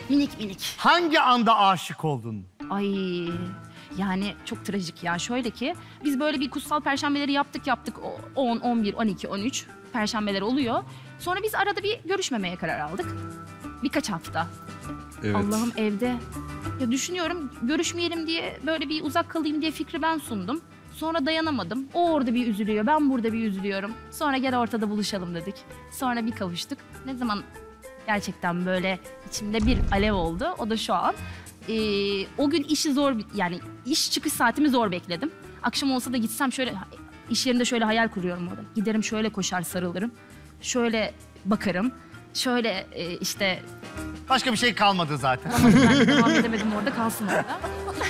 Minik minik. Hangi anda aşık oldun? Ay yani çok trajik ya. Şöyle ki biz böyle bir kutsal perşembeleri yaptık. 10, 11, 12, 13 perşembeler oluyor. Sonra biz arada bir görüşmemeye karar aldık. Birkaç hafta. Evet. Allah'ım evde. Ya düşünüyorum görüşmeyelim diye böyle bir uzak kalayım diye fikri ben sundum. Sonra dayanamadım. O orada bir üzülüyor, ben burada bir üzülüyorum. Sonra gel ortada buluşalım dedik. Sonra bir kavuştuk. Ne zaman gerçekten böyle içimde bir alev oldu. O da şu an. O gün işi zor, yani iş çıkış saatimi zor bekledim. Akşam olsa da gitsem şöyle, iş yerinde şöyle hayal kuruyorum orada. Giderim şöyle koşar sarılırım. Şöyle bakarım. Şöyle işte... Başka bir şey kalmadı zaten. Ben de devam edemedim orada, kalsın orada.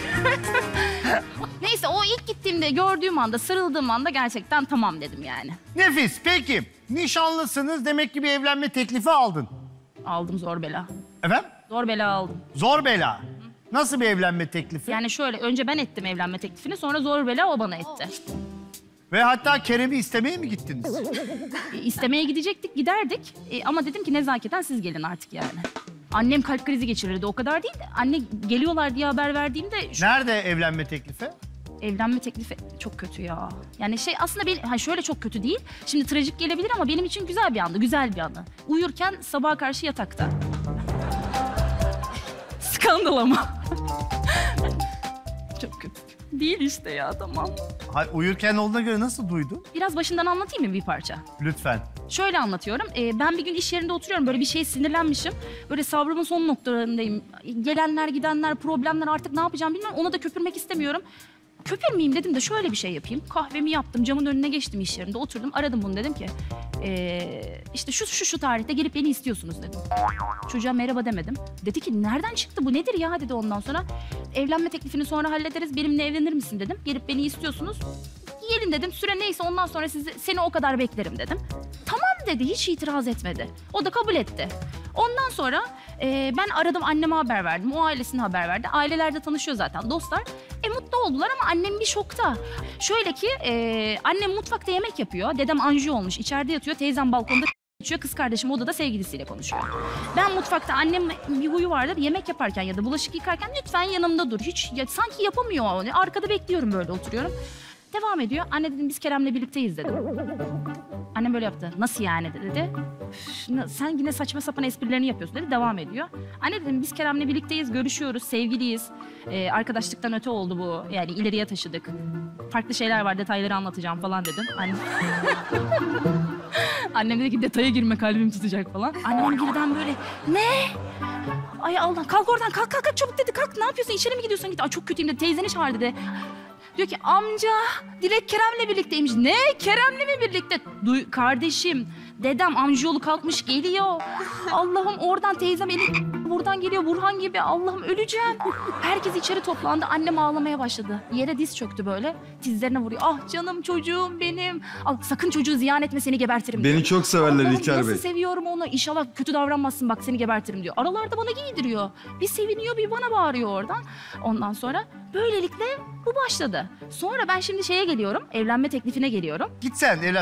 Neyse o ilk gittiğimde gördüğüm anda, sarıldığım anda gerçekten tamam dedim yani. Nefis. Peki, nişanlısınız. Demek ki bir evlenme teklifi aldın. Aldım zor bela. Efendim? Zor bela aldım. Zor bela. Nasıl bir evlenme teklifi? Yani şöyle, önce ben ettim evlenme teklifini, sonra zor bela o bana etti. Ve hatta Kerem'i istemeye mi gittiniz? İstemeye gidecektik, giderdik. Ama dedim ki nezaketen siz gelin artık yani. Annem kalp krizi geçirirdi, o kadar değil de. Anne geliyorlar diye haber verdiğimde... Nerede evlenme teklifi? Evlenme teklifi çok kötü ya. Yani şey aslında şöyle çok kötü değil. Şimdi trajik gelebilir ama benim için güzel bir andı, güzel bir anı. Uyurken sabaha karşı yatakta. Skandal ama. Çok kötü. Değil işte ya, tamam. Hayır, uyurken olduğuna göre nasıl duydun? Biraz başından anlatayım mı bir parça? Lütfen. Şöyle anlatıyorum. Ben bir gün iş yerinde oturuyorum. Böyle bir şeye sinirlenmişim. Böyle sabrımın son noktalarındayım. Gelenler, gidenler, problemler, artık ne yapacağım bilmiyorum. Ona da köpürmek istemiyorum. Köpürmeyeyim dedim de şöyle bir şey yapayım. Kahvemi yaptım, camın önüne geçtim iş yerinde. Oturdum, aradım bunu, dedim ki... işte şu tarihte gelip beni istiyorsunuz dedim. Çocuğa merhaba demedim. Dedi ki nereden çıktı bu, nedir ya dedi ondan sonra. Evlenme teklifini sonra hallederiz, benimle evlenir misin dedim. Gelip beni istiyorsunuz. Gelin dedim, süre neyse ondan sonra seni o kadar beklerim dedim. Tamam dedi, hiç itiraz etmedi. O da kabul etti. Ondan sonra ben aradım, anneme haber verdim, o ailesine haber verdi. Ailelerde tanışıyor zaten dostlar. Mutlu oldular ama annem bir şokta. Şöyle ki annem mutfakta yemek yapıyor. Dedem anjiyo olmuş, içeride yatıyor. Teyzem balkonda içiyor. Kız kardeşim odada sevgilisiyle konuşuyor. Ben mutfakta, annem bir huyu vardır. Yemek yaparken ya da bulaşık yıkarken lütfen yanımda dur. Hiç sanki yapamıyor. Arkada bekliyorum, böyle oturuyorum. Devam ediyor. Anne dedim biz Kerem'le birlikteyiz dedim. Annem böyle yaptı. Nasıl yani dedi. Sen yine saçma sapan esprilerini yapıyorsun dedi. Devam ediyor. Anne dedim biz Kerem'le birlikteyiz, görüşüyoruz, sevgiliyiz. Arkadaşlıktan öte oldu bu. Yani ileriye taşıdık. Farklı şeyler var, detayları anlatacağım falan dedim. Annem dedi ki detaya girme, kalbim tutacak falan. Annem birden böyle ne? Ay Allah, kalk oradan, kalk çabuk dedi. Kalk, ne yapıyorsun, içeri mi gidiyorsun? Git. Ay çok kötüyüm dedi. Teyzeni çağır dedi. Diyor ki amca Dilek Kerem'le birlikteymiş. Ne? Kerem'le mi birlikte? Kardeşim, dedem amcaoğlu kalkmış geliyor. Allah'ım oradan teyzem buradan geliyor Burhan gibi. Allah'ım öleceğim. Herkes içeri toplandı. Annem ağlamaya başladı. Yere diz çöktü böyle. Dizlerine vuruyor. Ah canım çocuğum benim. Sakın çocuğu ziyan etme, seni gebertirim diyor. Beni çok severler İlker Bey. Nasıl seviyorum onu. İnşallah kötü davranmazsın, bak seni gebertirim diyor. Aralarda bana giydiriyor. Bir seviniyor, bir bana bağırıyor oradan. Ondan sonra böylelikle bu başladı. Sonra ben şimdi şeye geliyorum. Evlenme teklifine geliyorum. Git sen evlenme.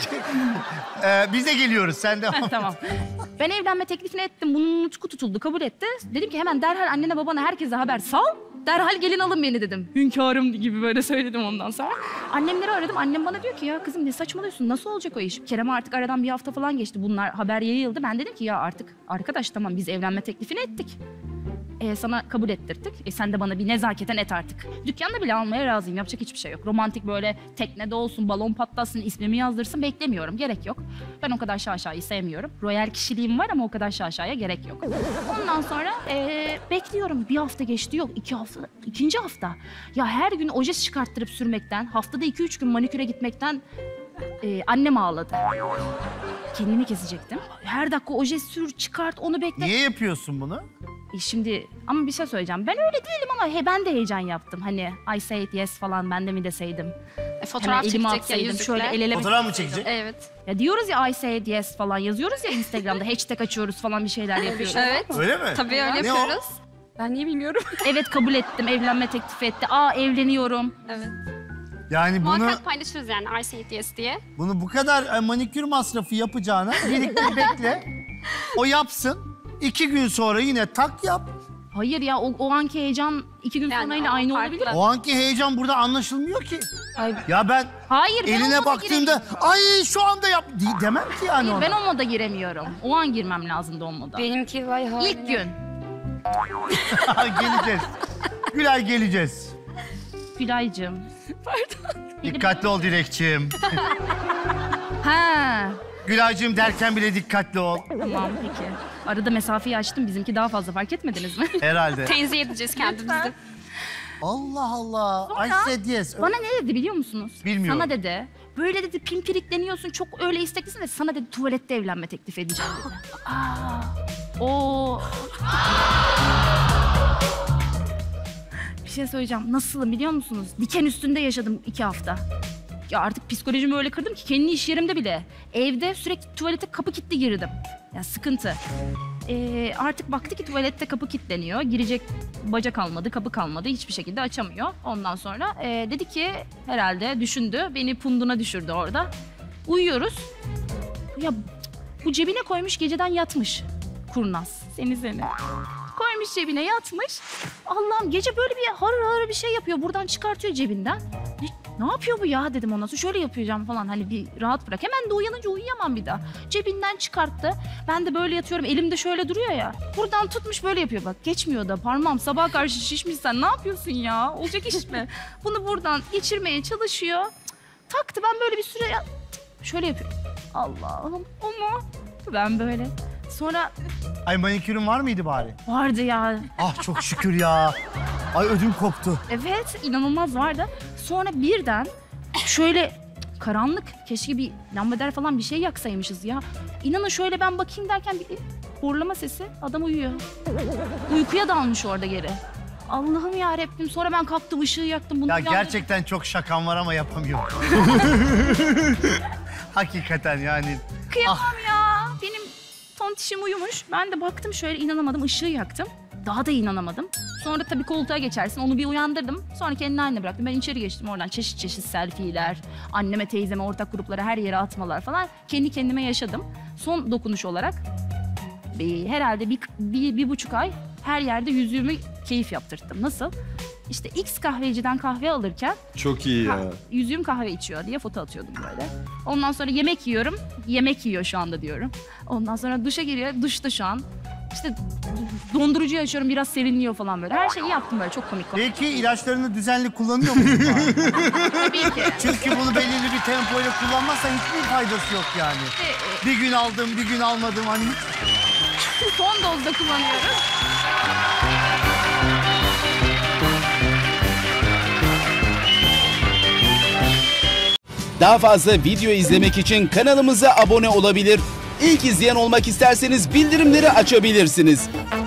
Biz de geliyoruz, sen de. Tamam. Ben evlenme teklifini ettim. Bunun nutku tutuldu, kabul etti. Dedim ki hemen derhal annene babana herkese haber sal. Derhal gelin alın beni dedim. Hünkârım gibi böyle söyledim ondan sonra. Annemleri aradım. Annem bana diyor ki ya kızım ne saçmalıyorsun? Nasıl olacak o iş? Kerem artık aradan bir hafta falan geçti. Bunlar haber yayıldı. Ben dedim ki ya artık arkadaş tamam biz evlenme teklifini ettik. Sana kabul ettirdik. Sen de bana bir nezaketen et artık. Dükkanda bile almaya razıyım. Yapacak hiçbir şey yok. Romantik böyle teknede olsun, balon patlasın, ismimi yazdırsın beklemiyorum. Gerek yok. Ben o kadar şaşayı sevmiyorum. Royal kişiliğim var ama o kadar şaşaya gerek yok. Ondan sonra bekliyorum. Bir hafta geçti, yok. 2 hafta, 2. hafta. Ya her gün oje çıkarttırıp sürmekten, haftada 2-3 gün maniküre gitmekten annem ağladı. Kendimi kesecektim. Her dakika oje sür, çıkart, onu bekle. Niye yapıyorsun bunu? Şimdi ama bir şey söyleyeceğim. Ben öyle değilim ama ben de heyecan yaptım. Hani I said yes falan, ben de mi deseydim. Fotoğraf çekecek ya yüzükle. Şöyle el ele. Fotoğraf mı çekecek? Evet. Ya diyoruz ya I said yes falan yazıyoruz ya Instagram'da. Hashtag açıyoruz falan, bir şeyler yapıyoruz. Evet. Öyle mi? Tabii öyle Ne yapıyoruz. Ben niye bilmiyorum. Evet kabul ettim, evlenme teklif etti. Evleniyorum. Evet. Yani Muhakkak paylaşırız yani I said yes diye. bunu bu kadar manikür masrafı yapacağına birlikte bekle. O yapsın. 2 gün sonra yine tak yap. Hayır ya o anki heyecan 2 gün Yani sonrayla o aynı farklı. olabilir. O anki heyecan burada anlaşılmıyor ki. Ay, Ya ben hayır ben o eline moda baktığımda ay şu anda yap demem ki yani ona. Ben o moda giremiyorum. O an girmem lazımdı o moda. Benimki vay haline. İlk gün. Geleceğiz. Gülay geleceğiz. Gülaycığım. Dikkatli ol Dilekçim. Ha. Gülaycığım derken bile dikkatli ol. Tamam peki. Arada mesafeyi açtım. Bizimki daha fazla fark etmediniz mi? Herhalde. Tenzih edeceğiz kendimizi. Allah Allah. I said yes. Bana ne dedi biliyor musunuz? Bilmiyorum. Sana dedi. Böyle dedi pimpirikleniyorsun çok öyle isteklisin de sana dedi tuvalette evlenme teklif edeceğim dedi. O. Bir şey söyleyeceğim. Nasılım biliyor musunuz? Diken üstünde yaşadım 2 hafta. Ya artık psikolojimi öyle kırdım ki kendi iş yerimde bile. Evde sürekli tuvalete kapı kilitli girdim. Ya sıkıntı. Artık baktı ki tuvalette kapı kilitleniyor. Girecek baca kalmadı, kapı kalmadı. Hiçbir şekilde açamıyor. Ondan sonra dedi ki herhalde düşündü. Beni punduna düşürdü orada. Uyuyoruz. Ya bu cebine koymuş geceden yatmış. Kurnaz. Seni. Koymuş cebine yatmış. Allah'ım gece böyle bir harır harır bir şey yapıyor. Buradan çıkartıyor cebinden. Ne yapıyor bu ya dedim ondan sonra. Şöyle yapacağım falan hani bir rahat bırak. Hemen de uyanınca uyuyamam bir daha. Cebinden çıkarttı. Ben de böyle yatıyorum. Elimde şöyle duruyor ya. Buradan tutmuş böyle yapıyor bak. Geçmiyor da parmağım sabaha karşı şişmiş. Sen ne yapıyorsun ya? Olacak iş mi? Bunu buradan geçirmeye çalışıyor. Taktı ben böyle bir süre şöyle yapıyorum. Allah'ım o mu? Ben böyle. Sonra Ay manikürün var mıydı bari? vardı ya. Ah çok şükür ya. Ay ödüm koptu. Evet inanılmaz vardı. Sonra birden şöyle karanlık keşke bir lambader falan bir şey yaksaymışız ya. İnanın şöyle ben bakayım derken bir horlama sesi adam uyuyor. Uykuya dalmış orada geri. Allah'ım ya Rabbim sonra ben kalktım ışığı yaktım. Bunu Ya yandım. gerçekten çok şakam var ama yapamıyorum. Hakikaten yani. Kıyamam ya. Benim tontişim uyumuş. Ben de baktım şöyle inanamadım ışığı yaktım. Daha da inanamadım. Sonra tabii koltuğa geçersin. Onu bir uyandırdım. Sonra kendini haline bıraktım. Ben içeri geçtim oradan. Çeşit çeşit selfie'ler, anneme, teyzeme, ortak gruplara her yere atmalar falan. Kendi kendime yaşadım. Son dokunuş olarak herhalde bir buçuk ay her yerde yüzüğümü keyif yaptırttım. Nasıl? İşte X kahveciden kahve alırken Çok iyi ya. yüzüğüm kahve içiyor diye foto atıyordum böyle. Ondan sonra yemek yiyorum. Yemek yiyor şu anda diyorum. Ondan sonra duşa giriyor. Duşta şu an. İşte dondurucuyu açıyorum biraz serinliyor falan böyle. Her şeyi yaptım böyle çok komik. Peki ilaçlarını düzenli kullanıyor musun? Tabii ki. Çünkü bunu belirli bir tempoyla kullanmazsan hiçbir faydası yok yani. Bir gün aldım, bir gün almadım hani. Son dozda kullanıyoruz. Daha fazla video izlemek için kanalımıza abone olabilir. İlk izleyen olmak isterseniz bildirimleri açabilirsiniz.